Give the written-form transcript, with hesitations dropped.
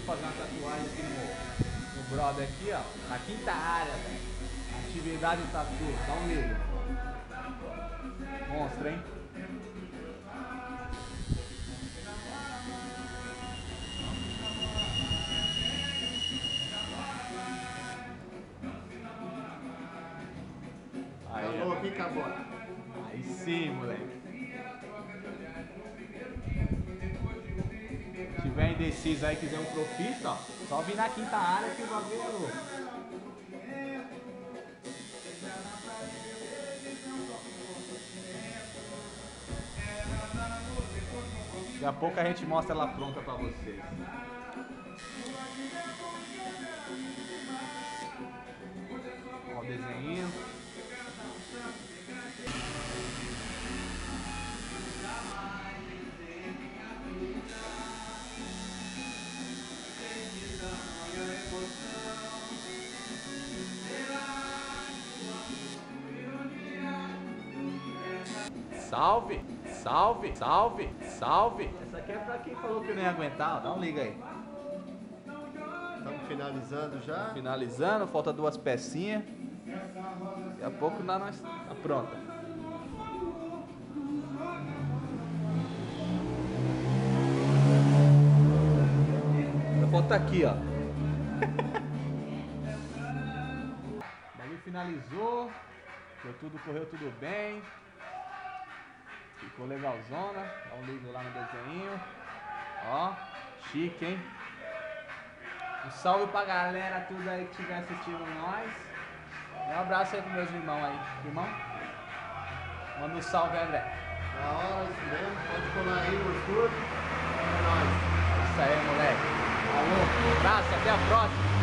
fazer uma tatuagem aqui no brother aqui, ó. Na quinta área, velho. Atividade tatu, dá um liga. Monstro, hein? Aí, acabou aqui, acabou. Aí sim, moleque. Se tiver indeciso aí, quiser um profissa, ó, só vir na quinta área que o bagulho é louco. Daqui a pouco a gente mostra ela pronta pra vocês. Ó o desenho. Salve, salve, salve, salve. Essa aqui é pra quem falou que não ia aguentar, ó. Dá um liga aí. Estamos finalizando já. Finalizando, falta duas pecinhas. Daqui a pouco nós tá pronta. Falta aqui, ó. O bagulho finalizou. Correu tudo bem. Ficou legalzona. Dá um ligo lá no desenho. Ó, chique, hein? Um salve pra galera, tudo aí que estiver assistindo nós. E um abraço aí pros meus irmãos aí. Irmão? Manda um salve, André. Da hora, isso mesmo. Pode colar aí no estúdio. É nóis. Isso aí, moleque. Falou, um abraço, até a próxima.